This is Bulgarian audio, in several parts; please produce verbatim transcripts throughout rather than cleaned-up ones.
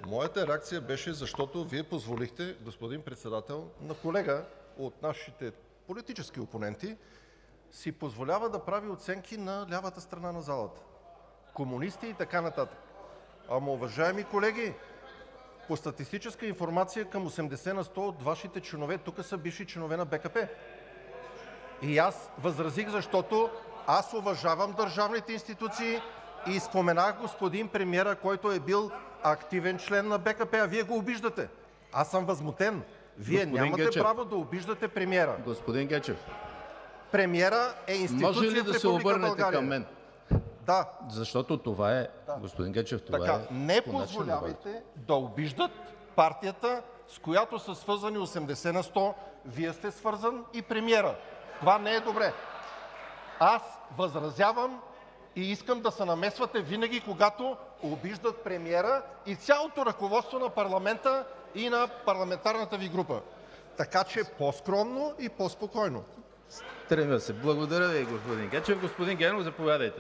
Моята реакция беше, защото Вие позволихте, господин Председател, на колега от нашите политически опоненти си позволява да прави оценки на лявата страна на залата – комунисти и така нататък. Ама, уважаеми колеги, по статистическа информация към осемдесет на сто от Вашите членове тук са бивши членове на БКП. И аз възразих, защото аз уважавам държавните институции и споменах господин премиера, който е бил активен член на БКП, а Вие го обиждате. Аз съм възмутен. Вие Господин нямате Гечев. право да обиждате премиера. Господин Гечев, Премиера е институция може ли в да се Република обърнете България. към мен? Да. Защото това е, господин Гечев, това Така, е не по начин на позволявайте да обиждат партията, с която са свързани осемдесет на сто. Вие сте свързан и премиера. Това не е добре. Аз възразявам и искам да се намесвате винаги, когато обиждат премиера и цялото ръководство на парламента и на парламентарната Ви група. Така че по-скромно и по-спокойно. Стремя се. Благодаря Ви, господин Гечев. Господин Генов, заповядайте.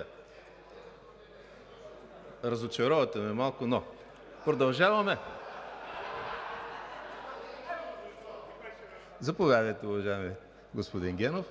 Разочаровате ме малко, но продължаваме. Заповядайте, уважаеми господин Генов.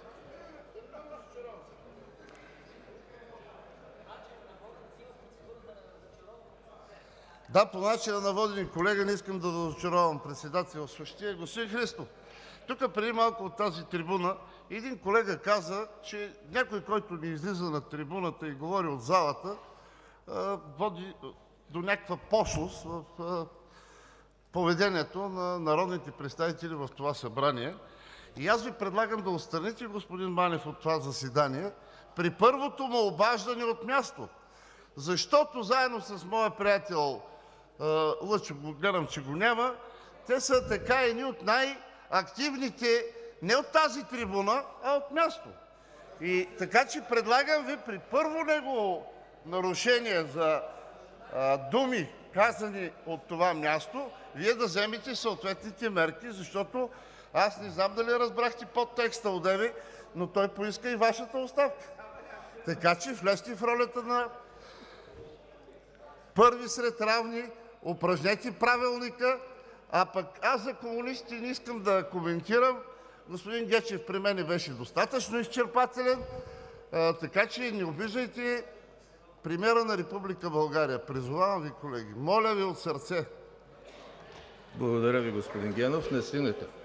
Да, по начина на водене, колега, не искам да разочаровам председателстващия. Господин Христов, тук преди малко от тази трибуна един колега каза, че някой, който не излиза на трибуната и говори от залата, води до някаква пошлост в поведението на народните представители в това събрание. И аз Ви предлагам да отстраните господин Манев от това заседание при първото му обаждане от място. Защото заедно с моя приятел Лъчо, гледам, че го няма, те са така едни от най-активните не от тази трибуна, а от място. И така че предлагам Ви при първо негово нарушение за а, думи, казани от това място, Вие да вземете съответните мерки, защото аз не знам дали разбрахте подтекста одеве, но той поиска и Вашата оставка. Така че влезте в ролята на първи сред равни, упражнете правилника, а пък аз за комунистите не искам да коментирам. Господин Гечев при мен беше достатъчно изчерпателен, а, така че не обиждайте премиера на Република България. Призовавам Ви, колеги, моля Ви от сърце. Благодаря Ви, господин Генов. Не стигнете.